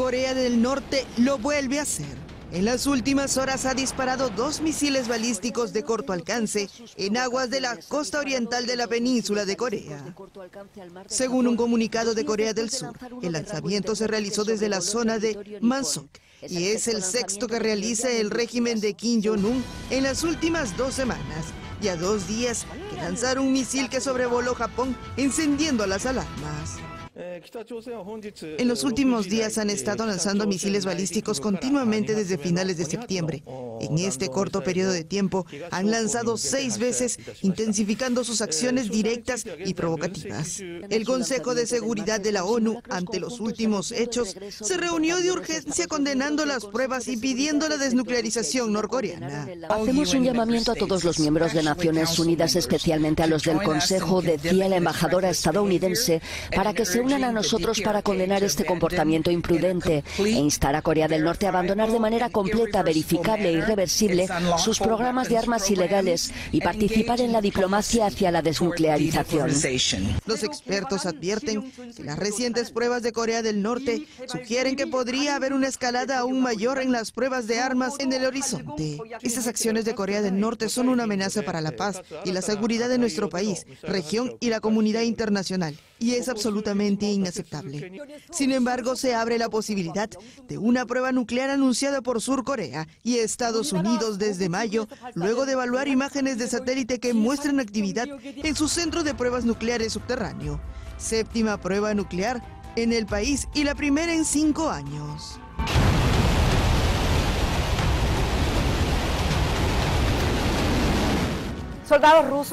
Corea del Norte lo vuelve a hacer. En las últimas horas ha disparado 2 misiles balísticos de corto alcance en aguas de la costa oriental de la península de Corea. Según un comunicado de Corea del Sur, el lanzamiento se realizó desde la zona de Mansok y es el sexto que realiza el régimen de Kim Jong-un en las últimas 2 semanas, y a 2 días que lanzaron un misil que sobrevoló Japón, encendiendo las alarmas. En los últimos días han estado lanzando misiles balísticos continuamente desde finales de septiembre. En este corto periodo de tiempo han lanzado 6 veces, intensificando sus acciones directas y provocativas. El Consejo de Seguridad de la ONU, ante los últimos hechos, se reunió de urgencia condenando las pruebas y pidiendo la desnuclearización norcoreana. Hacemos un llamamiento a todos los miembros de Naciones Unidas, especialmente a los del Consejo, decía la embajadora estadounidense, para que se unan a nosotros para condenar este comportamiento imprudente e instar a Corea del Norte a abandonar de manera completa, verificable e irreversible sus programas de armas ilegales y participar en la diplomacia hacia la desnuclearización. Los expertos advierten que las recientes pruebas de Corea del Norte sugieren que podría haber una escalada aún mayor en las pruebas de armas en el horizonte. Estas acciones de Corea del Norte son una amenaza para la paz y la seguridad de nuestro país, región y la comunidad internacional, y es absolutamente inaceptable. Sin embargo, se abre la posibilidad de una prueba nuclear anunciada por Sur Corea y Estados Unidos desde mayo, luego de evaluar imágenes de satélite que muestran actividad en su centro de pruebas nucleares subterráneo. 7ª prueba nuclear en el país y la primera en 5 años. Soldados rusos